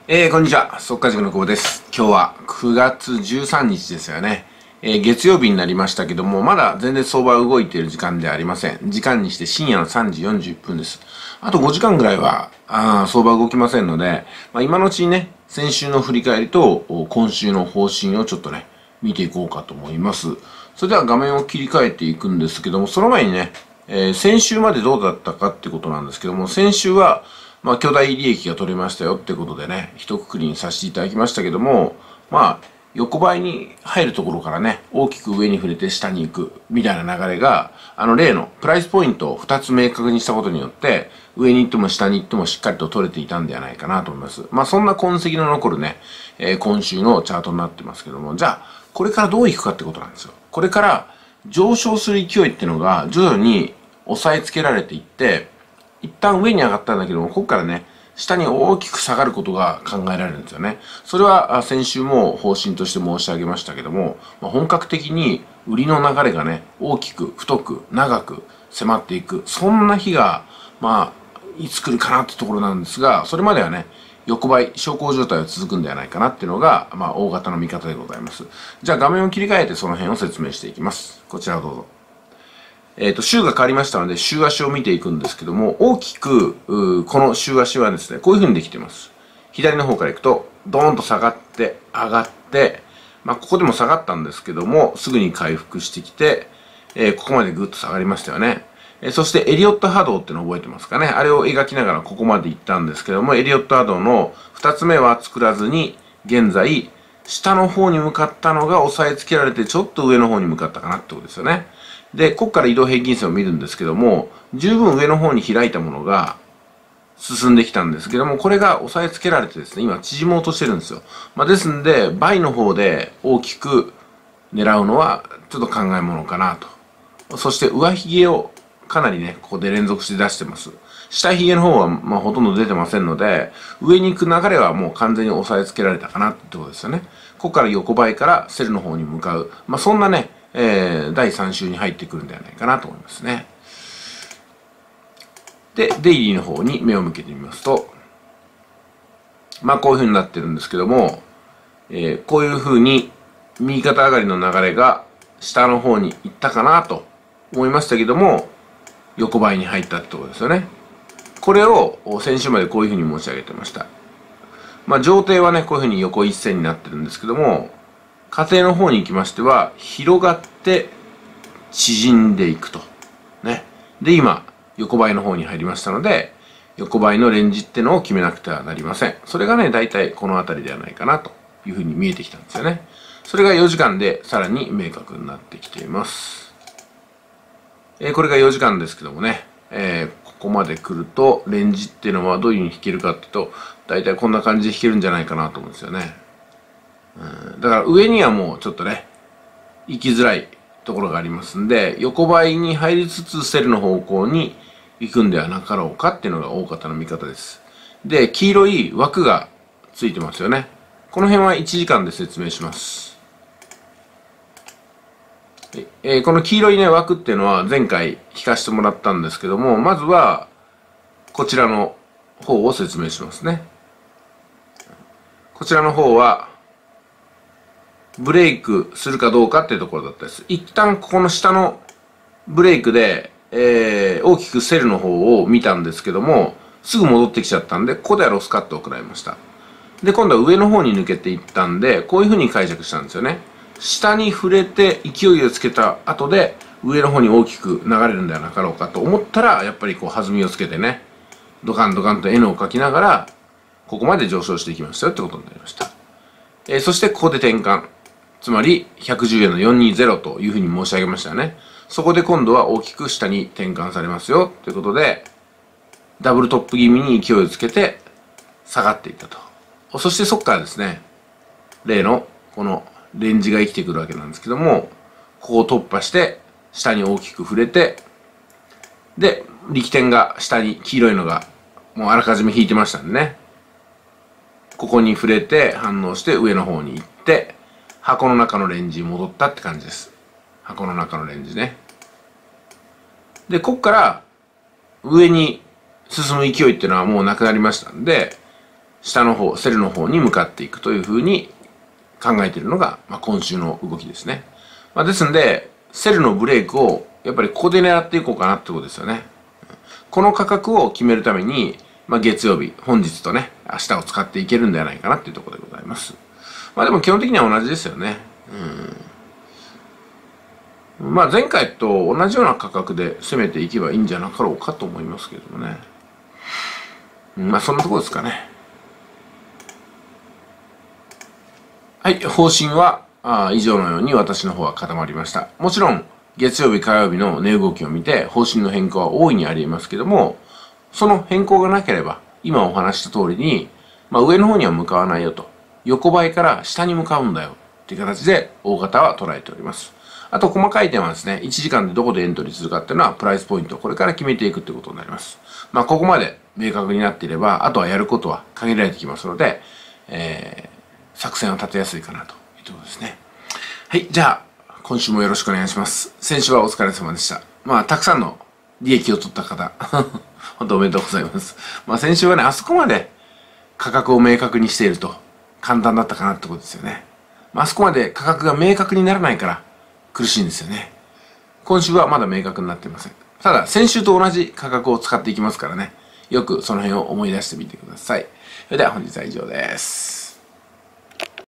こんにちは。速稼塾の久保です。今日は9月13日ですよね。月曜日になりましたけども、まだ全然相場は動いている時間ではありません。時間にして深夜の3時41分です。あと5時間ぐらいは、相場動きませんので、今のうちにね、先週の振り返りと今週の方針をちょっとね、見ていこうかと思います。それでは画面を切り替えていくんですけども、その前にね、先週までどうだったかってことなんですけども、先週は、巨大利益が取れましたよってことでね、一括りにさせていただきましたけども、横ばいに入るところからね、大きく上に触れて下に行く、みたいな流れが、例のプライスポイントを2つ明確にしたことによって、上に行っても下に行ってもしっかりと取れていたんではないかなと思います。そんな痕跡の残るね、今週のチャートになってますけども、じゃあ、これからどう行くかってことなんですよ。これから上昇する勢いっていうのが徐々に抑えつけられていって、一旦上に上がったんだけども、ここからね、下に大きく下がることが考えられるんですよね。それは先週も方針として申し上げましたけども、本格的に売りの流れがね、大きく、太く、長く迫っていく、そんな日が、いつ来るかなってところなんですが、それまではね、横ばい、小康状態が続くんではないかなっていうのが、大型の見方でございます。じゃあ画面を切り替えてその辺を説明していきます。こちらをどうぞ。週が変わりましたので、週足を見ていくんですけども、大きく、この週足はですね、こういう風にできています。左の方からいくと、ドーンと下がって、上がって、ここでも下がったんですけども、すぐに回復してきて、ここまでぐっと下がりましたよね。そしてエリオット波動っていうのを覚えてますかね。あれを描きながらここまで行ったんですけども、エリオット波動の2つ目は作らずに、現在、下の方に向かったのが押さえつけられて、ちょっと上の方に向かったかなってことですよね。で、ここから移動平均線を見るんですけども、十分上の方に開いたものが進んできたんですけども、これが押さえつけられてですね、今縮もうとしてるんですよ。ですんで、倍の方で大きく狙うのはちょっと考えものかなと。そして上髭をかなりね、ここで連続して出してます。下髭の方はほとんど出てませんので、上に行く流れはもう完全に押さえつけられたかなってことですよね。ここから横ばいからセルの方に向かう。そんなね、第3週に入ってくるんではないかなと思いますね。で、デイリーの方に目を向けてみますと、こういう風になってるんですけども、こういう風に右肩上がりの流れが下の方に行ったかなと思いましたけども、横ばいに入ったってことですよね。これを先週までこういう風に申し上げてました。上底はね、こういう風に横一線になってるんですけども、下底の方に行きましては、広がって縮んでいくと。ね。で、今、横ばいの方に入りましたので、横ばいのレンジってのを決めなくてはなりません。それがね、大体この辺りではないかなというふうに見えてきたんですよね。それが4時間でさらに明確になってきています。これが4時間ですけどもね、ここまで来ると、レンジっていうのはどういうふうに引けるかっていうと、大体こんな感じで引けるんじゃないかなと思うんですよね。だから上にはもうちょっとね、行きづらいところがありますんで、横ばいに入りつつセルの方向に行くんではなかろうかっていうのが大方の見方です。で、黄色い枠がついてますよね。この辺は1時間で説明します。この黄色いね、枠っていうのは前回引かしてもらったんですけども、まずはこちらの方を説明しますね。こちらの方はブレイクするかどうかっていうところだったです。一旦ここの下のブレイクで、大きくセルの方を見たんですけども、すぐ戻ってきちゃったんで、ここではロスカットを食らいました。で、今度は上の方に抜けていったんで、こういう風に解釈したんですよね。下に触れて勢いをつけた後で、上の方に大きく流れるんではなかろうかと思ったら、やっぱりこう弾みをつけてね、ドカンドカンと N を書きながら、ここまで上昇していきましたよってことになりました。そしてここで転換。つまり110円の420というふうに申し上げましたよね。そこで今度は大きく下に転換されますよということで、ダブルトップ気味に勢いをつけて下がっていったと。そしてそこからですね、例のこのレンジが生きてくるわけなんですけども、ここを突破して下に大きく触れて、で、力点が下に黄色いのがもうあらかじめ引いてましたんでね、ここに触れて反応して上の方に行って、箱の中のレンジに戻ったって感じです。箱の中のレンジね。で、こっから上に進む勢いっていうのはもうなくなりましたんで、 下の方、セルの方に向かっていくというふうに考えているのが、今週の動きですね。ですんで、セルのブレイクをやっぱりここで狙っていこうかなってことですよね。この価格を決めるために、月曜日、本日とね、明日を使っていけるんではないかなっていうところでございます。でも基本的には同じですよね。前回と同じような価格で攻めていけばいいんじゃなかろうかと思いますけどもね。そんなところですかね。はい、方針は以上のように私の方は固まりました。もちろん、月曜日、火曜日の値動きを見て、方針の変更は大いにあり得ますけども、その変更がなければ、今お話した通りに、上の方には向かわないよと。横ばいから下に向かうんだよ。っていう形で、大方は捉えております。あと、細かい点はですね、1時間でどこでエントリーするかっていうのは、プライスポイントをこれから決めていくってことになります。ここまで明確になっていれば、あとはやることは限られてきますので、作戦を立てやすいかなというところですね。はい、じゃあ、今週もよろしくお願いします。先週はお疲れ様でした。たくさんの利益を取った方、本当おめでとうございます。先週はね、あそこまで価格を明確にしていると簡単だったかなってことですよね。あそこまで価格が明確にならないから苦しいんですよね。今週はまだ明確になっていません。ただ、先週と同じ価格を使っていきますからね。よくその辺を思い出してみてください。それでは本日は以上です。